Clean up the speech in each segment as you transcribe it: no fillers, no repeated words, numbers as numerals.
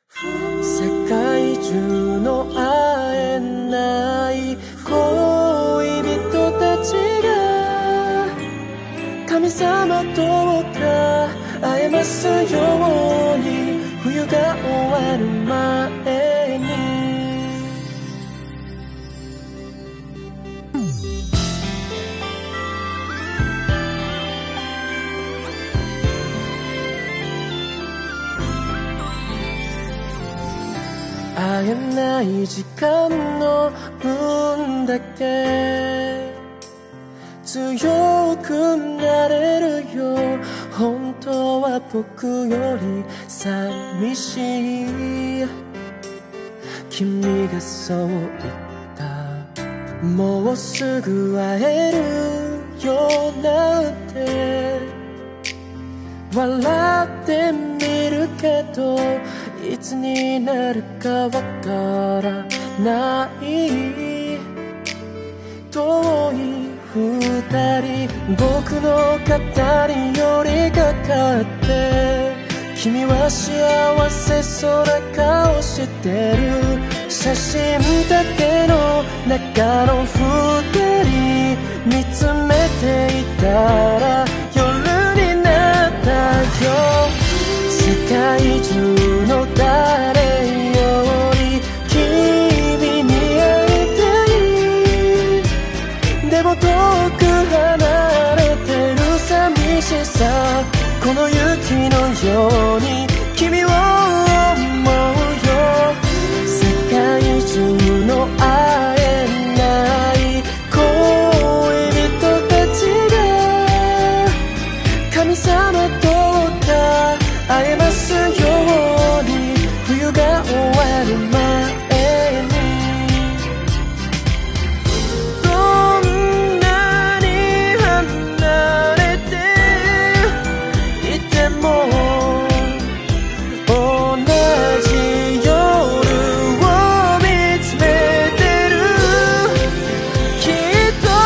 世界中の会えない恋人たちが神様と会えますように、冬が終わる前に。会えない時間の分だけ強くなれるよ。本当は僕より寂しい。君がそう言った。もうすぐ会えるよなんて笑ってみるけど、いつになるかわからない。遠い二人、僕の肩に寄りかかって、君は幸せそうな顔してる。写真だけの中の二人見つめていたら夜になったよ。世界中の誰より君に会いたい。でも遠く離れてる寂しさ、この雪のように君を思うよ。世界中の会えない恋人たちが神様と会えますように、冬が終わる前に。どんなに離れていても同じ夜を見つめてる。きっと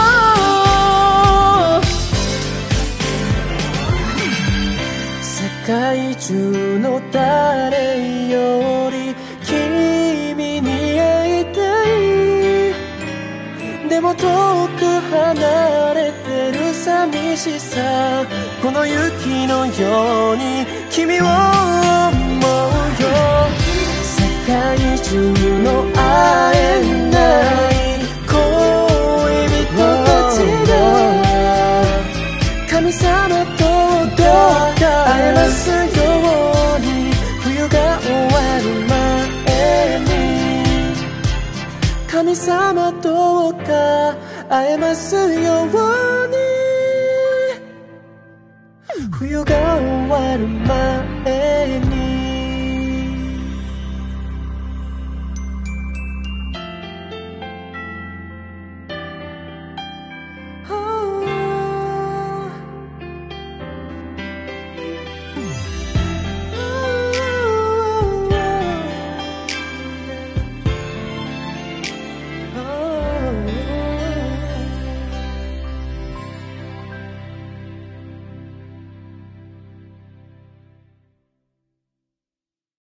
世界中の誰より君に会いたい。でも遠く離れてる寂しさ、この雪のように君を思うよ。世界中の会えない恋人たちが神様と会えますように、冬が終わる前に。神様と会えますように、冬が終わる前に。